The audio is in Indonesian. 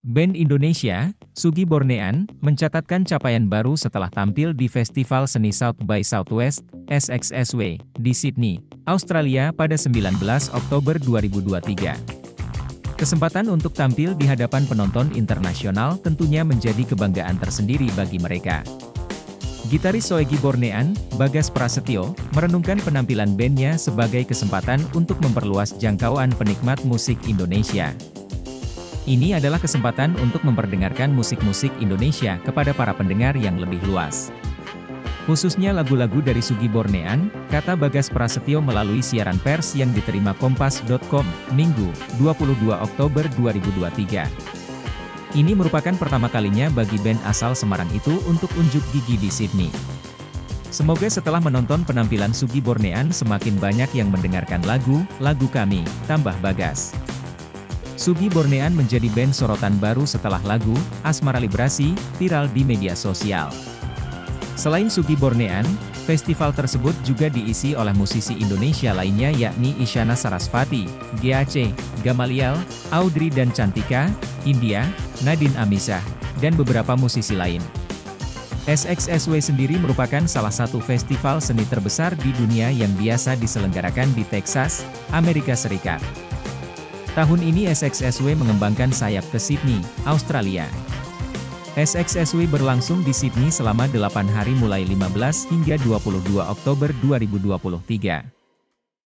Band Indonesia, Sugi Bornean, mencatatkan capaian baru setelah tampil di Festival Seni South by Southwest, SXSW, di Sydney, Australia pada 19 Oktober 2023. Kesempatan untuk tampil di hadapan penonton internasional tentunya menjadi kebanggaan tersendiri bagi mereka. Gitaris Soegi Bornean, Bagas Prasetyo, merenungkan penampilan bandnya sebagai kesempatan untuk memperluas jangkauan penikmat musik Indonesia. Ini adalah kesempatan untuk memperdengarkan musik-musik Indonesia kepada para pendengar yang lebih luas. Khususnya lagu-lagu dari Sugi Bornean, kata Bagas Prasetyo melalui siaran pers yang diterima Kompas.com, Minggu, 22 Oktober 2023. Ini merupakan pertama kalinya bagi band asal Semarang itu untuk unjuk gigi di Sydney. Semoga setelah menonton penampilan Sugi Bornean semakin banyak yang mendengarkan lagu kami, tambah Bagas. Sugi Bornean menjadi band sorotan baru setelah lagu Asmara Librasi viral di media sosial. Selain Sugi Bornean, festival tersebut juga diisi oleh musisi Indonesia lainnya yakni Isyana Sarasvati, GAC, Gamaliel, Audrey dan Cantika, India, Nadine Amisah, dan beberapa musisi lain. SXSW sendiri merupakan salah satu festival seni terbesar di dunia yang biasa diselenggarakan di Texas, Amerika Serikat. Tahun ini SXSW mengembangkan sayap ke Sydney, Australia. SXSW berlangsung di Sydney selama 8 hari mulai 15 hingga 22 Oktober 2023.